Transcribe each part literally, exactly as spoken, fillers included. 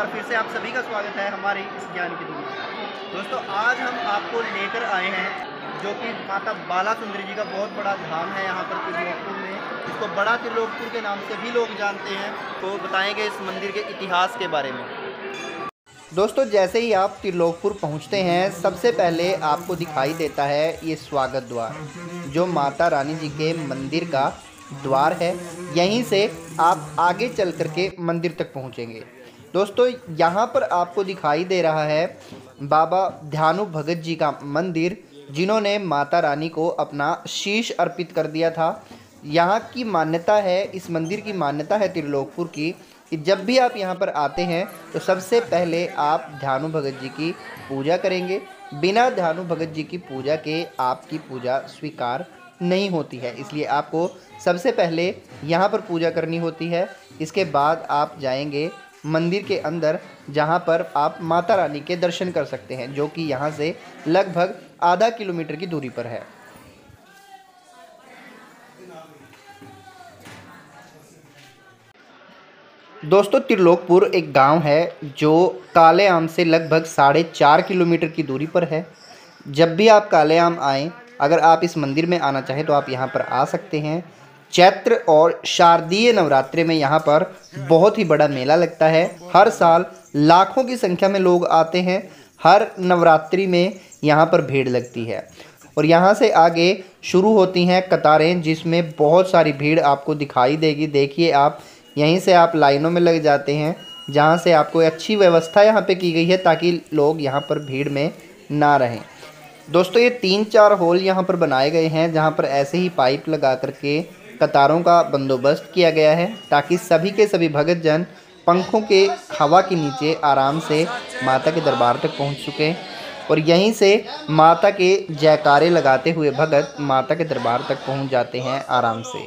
बार फिर से आप सभी का स्वागत है हमारी इस ज्ञान की दुनिया। दोस्तों, आज हम आपको लेकर आए हैं जो कि माता बाला सुंदरी जी का बहुत बड़ा धाम है यहाँ पर त्रिलोकपुर में। इसको बड़ा त्रिलोकपुर के नाम से भी लोग जानते हैं। तो बताएंगे इस मंदिर के इतिहास के बारे में। दोस्तों, जैसे ही आप त्रिलोकपुर पहुँचते हैं, सबसे पहले आपको दिखाई देता है ये स्वागत द्वार, जो माता रानी जी के मंदिर का द्वार है। यहीं से आप आगे चल करके मंदिर तक पहुँचेंगे। दोस्तों, यहाँ पर आपको दिखाई दे रहा है बाबा ध्यानु भगत जी का मंदिर, जिन्होंने माता रानी को अपना शीश अर्पित कर दिया था। यहाँ की मान्यता है, इस मंदिर की मान्यता है त्रिलोकपुर की, कि जब भी आप यहाँ पर आते हैं तो सबसे पहले आप ध्यानु भगत जी की पूजा करेंगे। बिना ध्यानु भगत जी की पूजा के आपकी पूजा स्वीकार नहीं होती है, इसलिए आपको सबसे पहले यहाँ पर पूजा करनी होती है। इसके बाद आप जाएंगे मंदिर के अंदर, जहाँ पर आप माता रानी के दर्शन कर सकते हैं, जो कि यहाँ से लगभग आधा किलोमीटर की दूरी पर है। दोस्तों, त्रिलोकपुर एक गांव है जो काले आम से लगभग साढ़े चार किलोमीटर की दूरी पर है। जब भी आप काले आम आएँ, अगर आप इस मंदिर में आना चाहें तो आप यहाँ पर आ सकते हैं। चैत्र और शारदीय नवरात्रि में यहाँ पर बहुत ही बड़ा मेला लगता है। हर साल लाखों की संख्या में लोग आते हैं। हर नवरात्रि में यहाँ पर भीड़ लगती है और यहाँ से आगे शुरू होती हैं कतारें, जिसमें बहुत सारी भीड़ आपको दिखाई देगी। देखिए, आप यहीं से आप लाइनों में लग जाते हैं, जहाँ से आपको अच्छी व्यवस्था यहाँ पे की गई है ताकि लोग यहाँ पर भीड़ में ना रहें। दोस्तों, ये तीन चार होल यहाँ पर बनाए गए हैं, जहाँ पर ऐसे ही पाइप लगा करके कतारों का बंदोबस्त किया गया है, ताकि सभी के सभी भगत जन पंखों के हवा के नीचे आराम से माता के दरबार तक पहुँच सकें और यहीं से माता के जयकारे लगाते हुए भगत माता के दरबार तक पहुँच जाते हैं आराम से।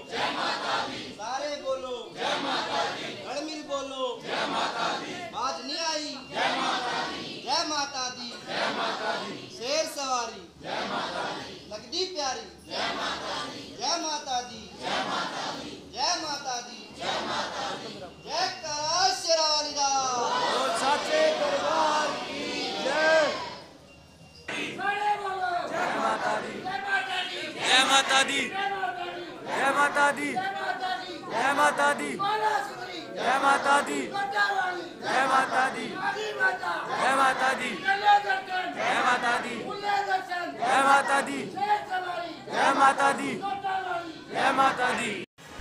माता दी, जय माता दी, जय माता दी, जय माता दी, जय माता दी, जय माता दी, जय माता दी, जय माता दी, जय माता दी, जय माता दी।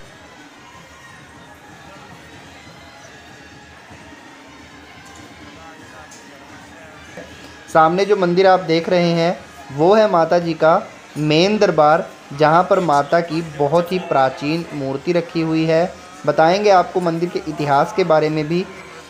सामने जो मंदिर आप देख रहे हैं वो है माता जी का मेन दरबार, जहाँ पर माता की बहुत ही प्राचीन मूर्ति रखी हुई है। बताएंगे आपको मंदिर के इतिहास के बारे में भी।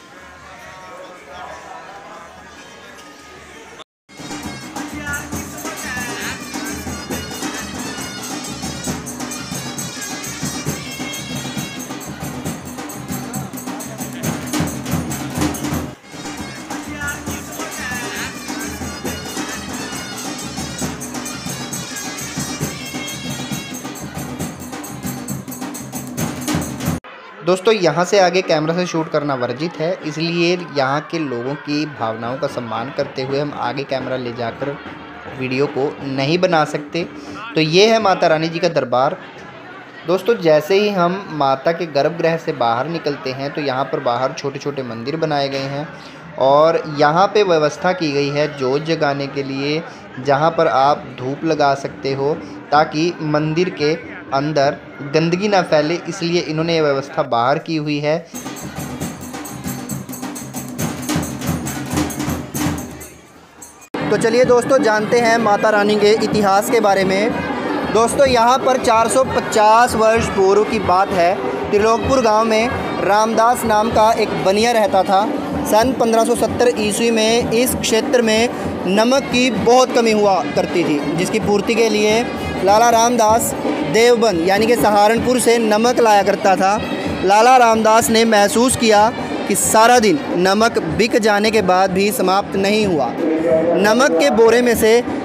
दोस्तों, यहाँ से आगे कैमरा से शूट करना वर्जित है, इसलिए यहाँ के लोगों की भावनाओं का सम्मान करते हुए हम आगे कैमरा ले जाकर वीडियो को नहीं बना सकते। तो ये है माता रानी जी का दरबार। दोस्तों, जैसे ही हम माता के गर्भगृह से बाहर निकलते हैं तो यहाँ पर बाहर छोटे छोटे मंदिर बनाए गए हैं और यहाँ पे व्यवस्था की गई है जोत जगाने के लिए, जहाँ पर आप धूप लगा सकते हो ताकि मंदिर के अंदर गंदगी ना फैले, इसलिए इन्होंने ये व्यवस्था बाहर की हुई है। तो चलिए दोस्तों, जानते हैं माता रानी के इतिहास के बारे में। दोस्तों, यहाँ पर चार सौ पचास वर्ष पूर्व की बात है। त्रिलोकपुर गांव में रामदास नाम का एक बनिया रहता था। सन पंद्रह सौ सत्तर ईस्वी में इस क्षेत्र में नमक की बहुत कमी हुआ करती थी, जिसकी पूर्ति के लिए लाला रामदास देवबंद यानी कि सहारनपुर से नमक लाया करता था। लाला रामदास ने महसूस किया कि सारा दिन नमक बिक जाने के बाद भी समाप्त नहीं हुआ। नमक के बोरे में से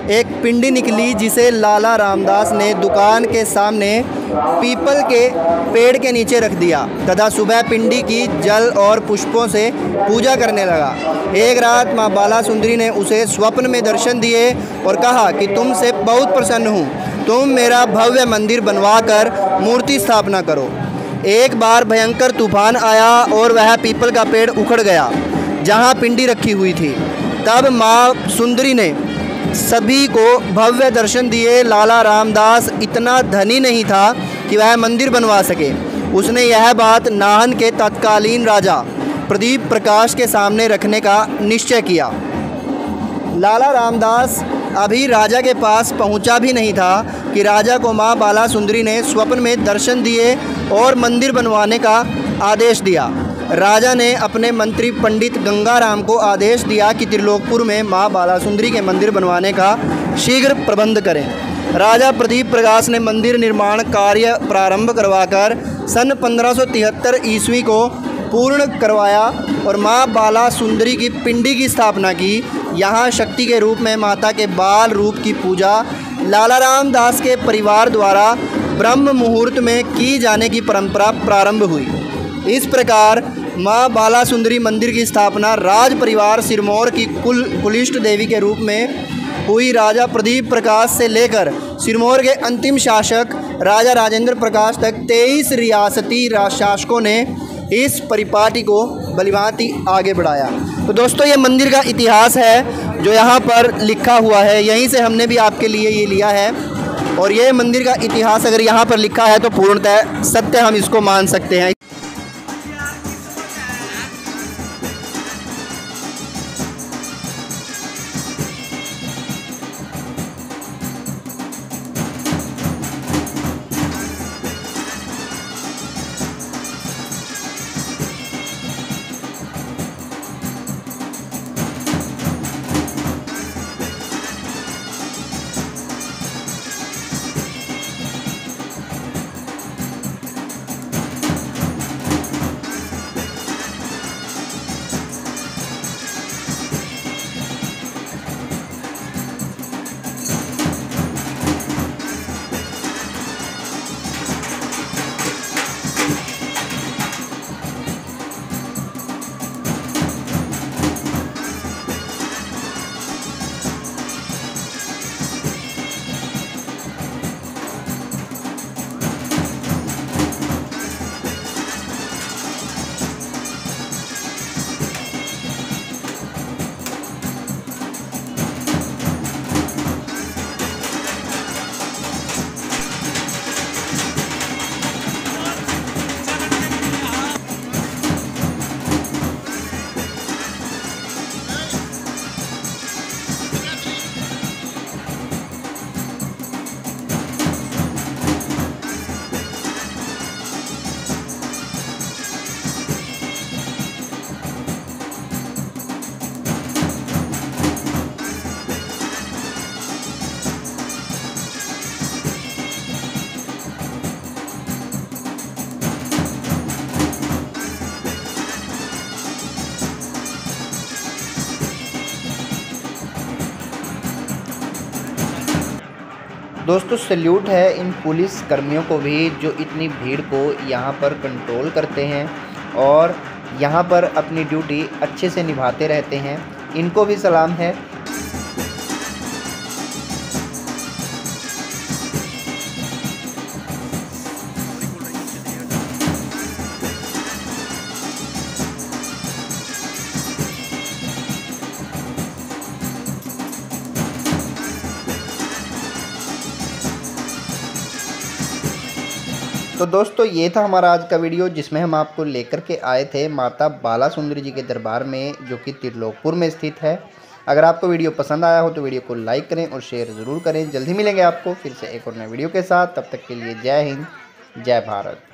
एक पिंडी निकली जिसे लाला रामदास ने दुकान के सामने पीपल के पेड़ के नीचे रख दिया तथा सुबह पिंडी की जल और पुष्पों से पूजा करने लगा। एक रात माँ बाला सुंदरी ने उसे स्वप्न में दर्शन दिए और कहा कि तुमसे बहुत प्रसन्न हूँ, तुम मेरा भव्य मंदिर बनवा कर मूर्ति स्थापना करो। एक बार भयंकर तूफान आया और वह पीपल का पेड़ उखड़ गया जहाँ पिंडी रखी हुई थी। तब माँ सुंदरी ने सभी को भव्य दर्शन दिए। लाला रामदास इतना धनी नहीं था कि वह मंदिर बनवा सके। उसने यह बात नाहन के तत्कालीन राजा प्रदीप प्रकाश के सामने रखने का निश्चय किया। लाला रामदास अभी राजा के पास पहुंचा भी नहीं था कि राजा को माँ बाला सुंदरी ने स्वप्न में दर्शन दिए और मंदिर बनवाने का आदेश दिया। राजा ने अपने मंत्री पंडित गंगाराम को आदेश दिया कि त्रिलोकपुर में माँ बाला सुंदरी के मंदिर बनवाने का शीघ्र प्रबंध करें। राजा प्रदीप प्रकाश ने मंदिर निर्माण कार्य प्रारंभ करवाकर सन पंद्रह सौ तिहत्तर ईस्वी को पूर्ण करवाया और माँ बाला सुंदरी की पिंडी की स्थापना की। यहाँ शक्ति के रूप में माता के बाल रूप की पूजा लाला रामदास के परिवार द्वारा ब्रह्म मुहूर्त में की जाने की परंपरा प्रारंभ हुई। इस प्रकार माँ बाला सुंदरी मंदिर की स्थापना राज परिवार सिरमौर की कुल कुलिष्ट देवी के रूप में हुई। राजा प्रदीप प्रकाश से लेकर सिरमौर के अंतिम शासक राजा राजेंद्र प्रकाश तक तेईस रियासती शासकों ने इस परिपाटी को भलीभांति आगे बढ़ाया। तो दोस्तों, ये मंदिर का इतिहास है जो यहाँ पर लिखा हुआ है, यहीं से हमने भी आपके लिए ये लिया है। और ये मंदिर का इतिहास अगर यहाँ पर लिखा है तो पूर्णतः सत्य हम इसको मान सकते हैं। दोस्तों, सैल्यूट है इन पुलिस कर्मियों को भी जो इतनी भीड़ को यहाँ पर कंट्रोल करते हैं और यहाँ पर अपनी ड्यूटी अच्छे से निभाते रहते हैं। इनको भी सलाम है। तो दोस्तों, ये था हमारा आज का वीडियो जिसमें हम आपको लेकर के आए थे माता बाला सुंदरी जी के दरबार में, जो कि त्रिलोकपुर में स्थित है। अगर आपको वीडियो पसंद आया हो तो वीडियो को लाइक करें और शेयर ज़रूर करें। जल्दी मिलेंगे आपको फिर से एक और नए वीडियो के साथ। तब तक के लिए जय हिंद, जय भारत।